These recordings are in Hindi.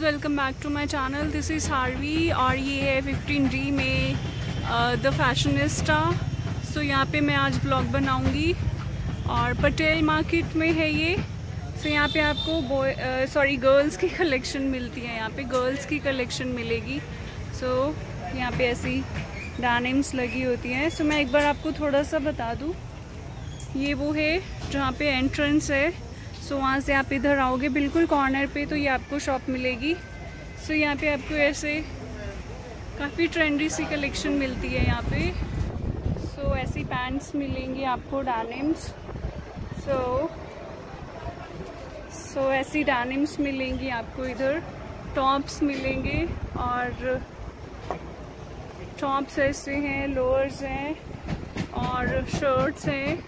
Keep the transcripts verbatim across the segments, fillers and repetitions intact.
Welcome back to my channel. This is Harvi और ये है फिफ्टीन डी में द फैशनिस्टा। सो यहाँ पे मैं आज ब्लॉग बनाऊंगी और पटेल मार्केट में है ये। सो so, यहाँ पे आपको बॉय सॉरी गर्ल्स की कलेक्शन मिलती है। यहाँ पे गर्ल्स की कलेक्शन मिलेगी। सो so, यहाँ पे ऐसी डैनिम्स लगी होती हैं। सो so, मैं एक बार आपको थोड़ा सा बता दूँ, ये वो है जहाँ पे एंट्रेंस है। सो so, वहाँ से आप इधर आओगे बिल्कुल कॉर्नर पे तो ये आपको शॉप मिलेगी। सो so, यहाँ पे आपको ऐसे काफ़ी ट्रेंडी सी कलेक्शन मिलती है यहाँ पे। सो so, ऐसी पैंट्स मिलेंगी आपको डैनिम्स। सो सो ऐसी डैनिम्स मिलेंगी आपको इधर। टॉप्स मिलेंगे और टॉप्स ऐसे हैं, लोअर्स हैं और शर्ट्स हैं।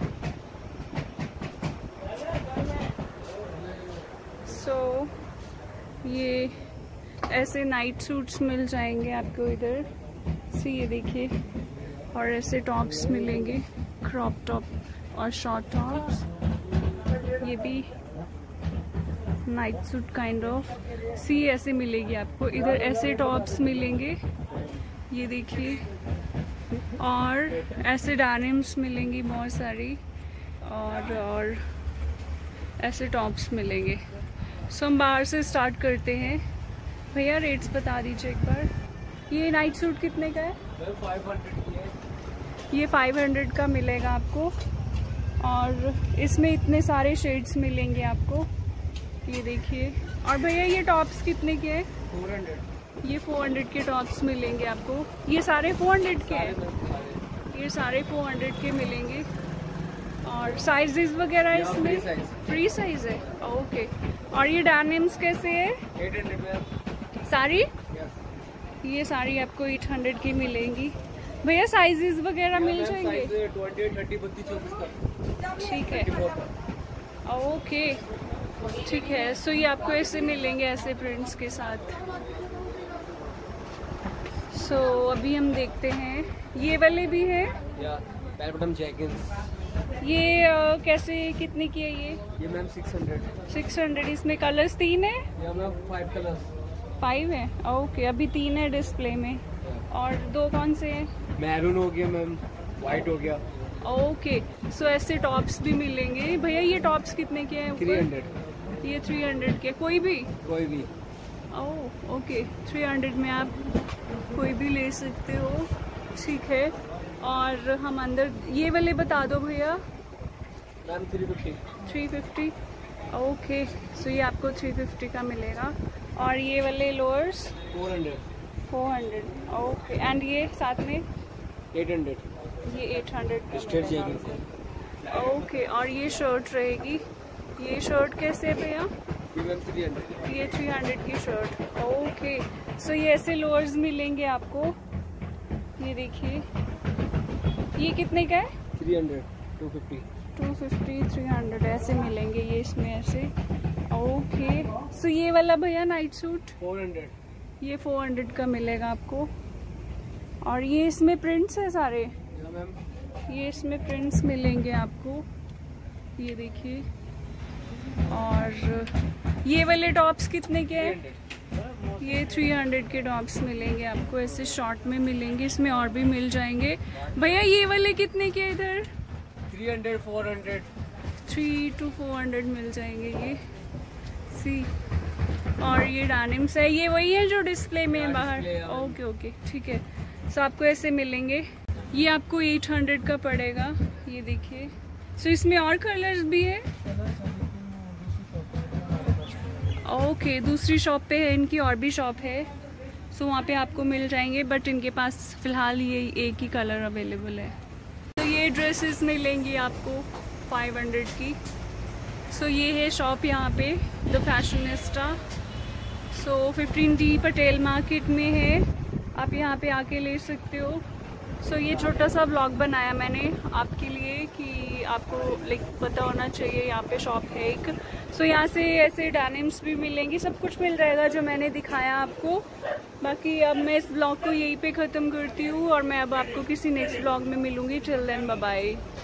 सो so, ये ऐसे नाइट सूट्स मिल जाएंगे आपको इधर से, ये देखिए। और ऐसे टॉप्स मिलेंगे, क्रॉप टॉप और शॉर्ट टॉप्स। ये भी नाइट सूट काइंड ऑफ सी ऐसे मिलेगी आपको इधर। ऐसे टॉप्स मिलेंगे, ये देखिए। और ऐसे डैनिम्स मिलेंगी बहुत सारी और और ऐसे टॉप्स मिलेंगे। सो so, हम बाहर से स्टार्ट करते हैं। भैया रेट्स बता दीजिए एक बार। ये नाइट सूट कितने का है? फाइव हंड्रेड की है। ये फाइव हंड्रेड का मिलेगा आपको और इसमें इतने सारे शेड्स मिलेंगे आपको, ये देखिए। और भैया ये टॉप्स कितने के हैं? Four hundred. ये फोर हंड्रेड के टॉप्स मिलेंगे आपको। ये सारे फोर हंड्रेड के हैं? ये सारे फोर हंड्रेड के मिलेंगे। और साइजेस वगैरह इसमें फ्री साइज है, ओके। और ये डैनिम्स कैसे है? एट हंड्रेड में सारी? yes. ये सारी आपको एट हंड्रेड की मिलेंगी। भैया साइजेस वगैरह मिल जाएंगे? ट्वेंटी, थर्टी, बत्तीस, चौबीस तक। ठीक है, ओके ठीक है। सो ये आपको ऐसे मिलेंगे, ऐसे प्रिंट्स के साथ। सो so, अभी हम देखते हैं, ये वाले भी है। Bell bottom jeggings. ये uh, कैसे कितने की है ये? ये ma'am six hundred. Six hundred. इसमें कलर्स तीन है? या मैम फाइव कलर्स। फाइव है, ओके। अभी तीन है डिस्प्ले में और दो कौन से हैं? मैरून हो गया मैम, वाइट हो गया। ओके। सो so, ऐसे टॉप्स भी मिलेंगे। भैया ये टॉप्स कितने के हैं? Three hundred. ये थ्री हंड्रेड के, कोई भी? कोई भी। ओह ओके, थ्री हंड्रेड में आप कोई भी ले सकते हो, ठीक है। और हम अंदर ये वाले बता दो भैया। Ma'am three fifty. Three fifty, okay. So ये आपको थ्री फिफ्टी का मिलेगा। और ये वाले lowers? Four hundred. Four hundred, okay. And ये साथ में? Eight hundred. ये eight hundred straight jegging. Okay. और ये शर्ट रहेगी, ये शर्ट कैसे है भैया? Three hundred. ये थ्री हंड्रेड की शर्ट, ओके। सो ये ऐसे लोअर्स मिलेंगे आपको, ये देखिए। ये कितने का है? Three hundred, two fifty. Two fifty, three hundred ऐसे मिलेंगे ये इसमें ऐसे, ओके। सो ये वाला भैया नाइट सूट? Four hundred. ये फोर हंड्रेड का मिलेगा आपको। और ये इसमें प्रिंट्स है सारे? या मैम ये इसमें प्रिंट्स मिलेंगे आपको, ये देखिए। और ये वाले टॉप्स कितने के हैं? ये थ्री हंड्रेड के टॉप्स मिलेंगे आपको, ऐसे शॉर्ट में मिलेंगे। इसमें और भी मिल जाएंगे। भैया ये वाले कितने के इधर? Three hundred, four hundred. Three two four hundred मिल जाएंगे ये, सी। और ये डैनिम्स है, ये वही है जो डिस्प्ले में है बाहर? ओके ओके ठीक है। सो आपको ऐसे मिलेंगे। ये आपको एट हंड्रेड का पड़ेगा, ये देखिए। सो इसमें और कलर्स भी है, ओके okay, दूसरी शॉप पे है इनकी, और भी शॉप है। सो so, वहाँ पे आपको मिल जाएंगे, बट इनके पास फ़िलहाल ये एक ही कलर अवेलेबल है। तो ये ड्रेसेस मिलेंगी आपको फाइव हंड्रेड की। सो so, ये है शॉप यहाँ पे, the fashionista. So fifteen D Patel market में है, आप यहाँ पे आके ले सकते हो। सो so, ये छोटा सा व्लॉग बनाया मैंने आपके लिए कि आपको लाइक पता होना चाहिए यहाँ पे शॉप है एक। सो so, यहाँ से ऐसे डैनिम्स भी मिलेंगी, सब कुछ मिल जाएगा जो मैंने दिखाया आपको। बाकी अब मैं इस ब्लॉग को यहीं पे ख़त्म करती हूँ और मैं अब आपको किसी नेक्स्ट ब्लॉग में मिलूँगी। Till then bye bye.